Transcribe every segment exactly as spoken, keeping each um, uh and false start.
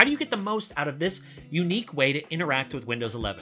do you get the most out of this unique way to interact with Windows eleven?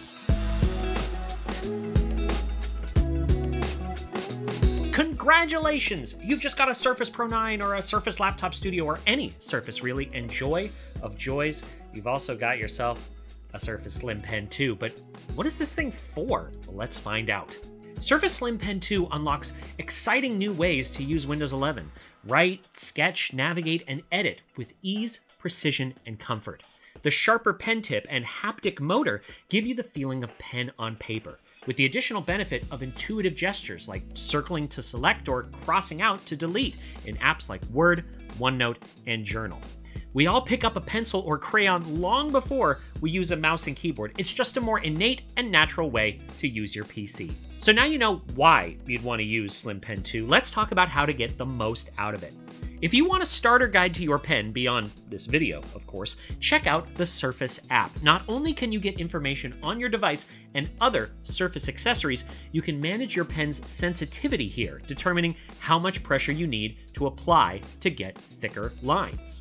Congratulations! You've just got a Surface Pro nine or a Surface Laptop Studio or any Surface really, and joy of joys, you've also got yourself a Surface Slim Pen two. But what is this thing for? Well, let's find out. Surface Slim Pen two unlocks exciting new ways to use Windows eleven. Write, sketch, navigate, and edit with ease, precision, and comfort. The sharper pen tip and haptic motor give you the feeling of pen on paper, with the additional benefit of intuitive gestures like circling to select or crossing out to delete in apps like Word, OneNote, and Journal. We all pick up a pencil or crayon long before we use a mouse and keyboard. It's just a more innate and natural way to use your P C. So now you know why you'd want to use Slim Pen two. Let's talk about how to get the most out of it. If you want a starter guide to your pen beyond this video, of course, check out the Surface app. Not only can you get information on your device and other Surface accessories, you can manage your pen's sensitivity here, determining how much pressure you need to apply to get thicker lines.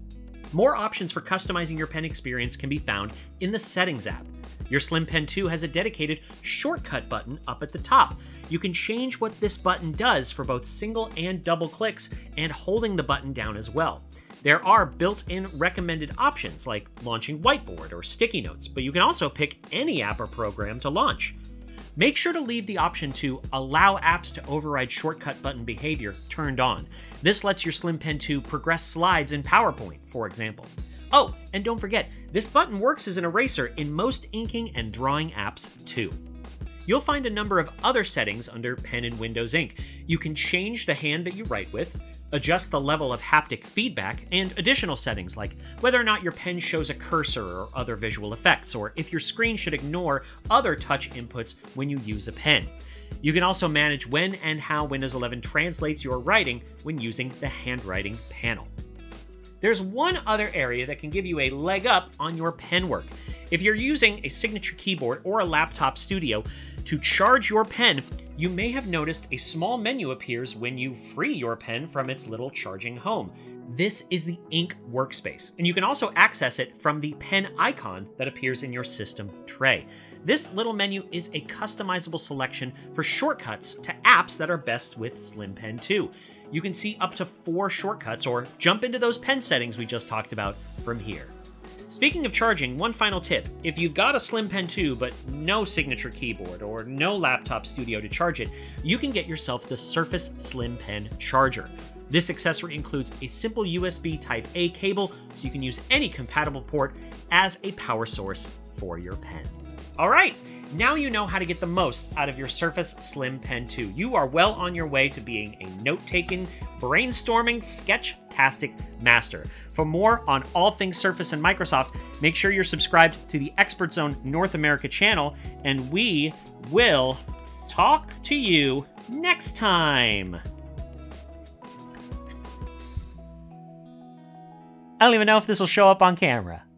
More options for customizing your pen experience can be found in the Settings app. Your Slim Pen two has a dedicated shortcut button up at the top. You can change what this button does for both single and double clicks, and holding the button down as well. There are built-in recommended options like launching Whiteboard or Sticky Notes, but you can also pick any app or program to launch. Make sure to leave the option to allow apps to override shortcut button behavior turned on. This lets your Slim Pen two progress slides in PowerPoint, for example. Oh, and don't forget, this button works as an eraser in most inking and drawing apps too. You'll find a number of other settings under Pen in Windows Ink. You can change the hand that you write with, adjust the level of haptic feedback, and additional settings like whether or not your pen shows a cursor or other visual effects, or if your screen should ignore other touch inputs when you use a pen. You can also manage when and how Windows eleven translates your writing when using the handwriting panel. There's one other area that can give you a leg up on your pen work. If you're using a signature keyboard or a laptop studio, to charge your pen, you may have noticed a small menu appears when you free your pen from its little charging home. This is the Ink Workspace, and you can also access it from the pen icon that appears in your system tray. This little menu is a customizable selection for shortcuts to apps that are best with Slim Pen two. You can see up to four shortcuts or jump into those pen settings we just talked about from here. Speaking of charging, one final tip. If you've got a Slim Pen two but no signature keyboard or no laptop studio to charge it, you can get yourself the Surface Slim Pen Charger. This accessory includes a simple U S B Type A cable, so you can use any compatible port as a power source for your pen. All right, now you know how to get the most out of your Surface Slim Pen two. You are well on your way to being a note-taking, brainstorming, sketch-tastic master. For more on all things Surface and Microsoft, make sure you're subscribed to the Expert Zone North America channel, and we will talk to you next time. I don't even know if this will show up on camera.